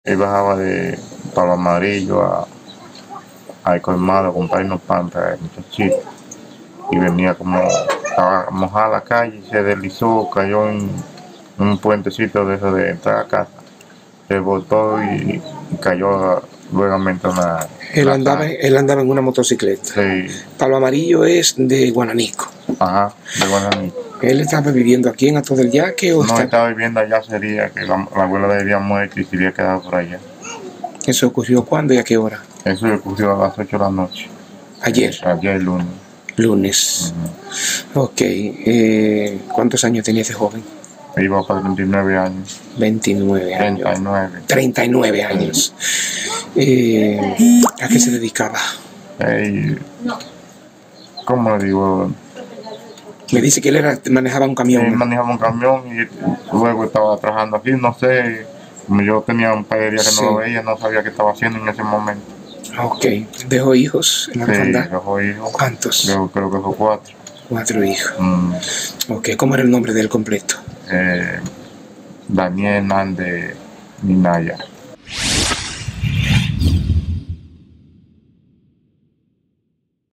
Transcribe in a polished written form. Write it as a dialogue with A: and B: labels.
A: Él bajaba de Palo Amarillo al colmado a comprar unos pan para el muchachito. Y venía como, estaba mojada la calle y se deslizó, cayó en un puentecito de eso de entrar a casa. Se botó y cayó nuevamente en la.
B: Él andaba en una motocicleta.
A: Sí.
B: Palo Amarillo es de Guananico.
A: Ajá, de Guananico.
B: ¿Él estaba viviendo aquí en Ato del Yaque o
A: no estaba viviendo allá? Sería que la abuela le había muerto y se había quedado por allá.
B: ¿Eso ocurrió cuándo y a qué hora?
A: Eso ocurrió a las 8 de la noche.
B: Ayer.
A: Ayer lunes.
B: Lunes. Ok. ¿Cuántos años tenía ese joven?
A: Iba para 29 años.
B: 29 años.
A: 39.
B: 39 años. ¿A qué se dedicaba?
A: ¿Cómo le digo?
B: Me dice que él manejaba un camión.
A: Él manejaba un camión y luego estaba trabajando aquí, no sé. Como yo tenía un par de días que no lo veía, no sabía qué estaba haciendo en ese momento.
B: Ok. ¿Dejó hijos en la orfandad?
A: Sí, dejó hijos.
B: ¿Cuántos?
A: Creo que fue 4.
B: 4 hijos. Ok. ¿Cómo era el nombre del completo?
A: Daniel Hernández Minaya.